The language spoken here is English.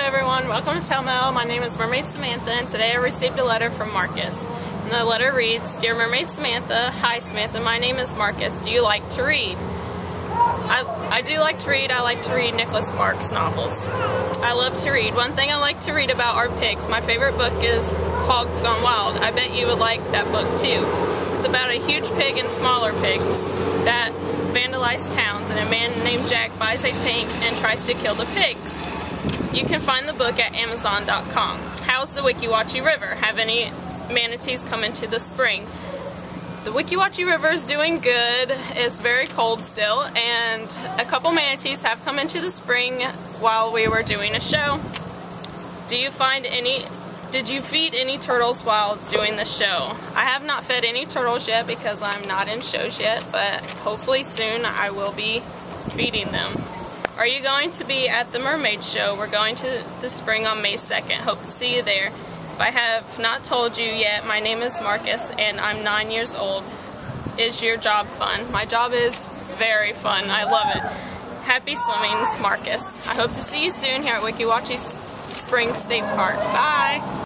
everyone, welcome to Telmail. My name is Mermaid Samantha, and today I received a letter from Marcus. And the letter reads, Dear Mermaid Samantha, hi Samantha, my name is Marcus. Do you like to read? I do like to read. I like to read Nicholas Sparks novels. I love to read. One thing I like to read about are pigs. My favorite book is Hogs Gone Wild. I bet you would like that book too. It's about a huge pig and smaller pigs that vandalize towns, and a man named Jack buys a tank and tries to kill the pigs. You can find the book at Amazon.com. How's the Weeki Wachee River? Have any manatees come into the spring? The Weeki Wachee River is doing good. It's very cold still, and a couple manatees have come into the spring while we were doing a show. Did you feed any turtles while doing the show? I have not fed any turtles yet because I'm not in shows yet, but hopefully soon I will be feeding them. Are you going to be at the Mermaid show? We're going to the spring on May 2nd. Hope to see you there. If I have not told you yet, my name is Marcus and I'm 9 years old. Is your job fun? My job is very fun. I love it. Happy swimming, Marcus. I hope to see you soon here at Weeki Wachee Spring State Park. Bye!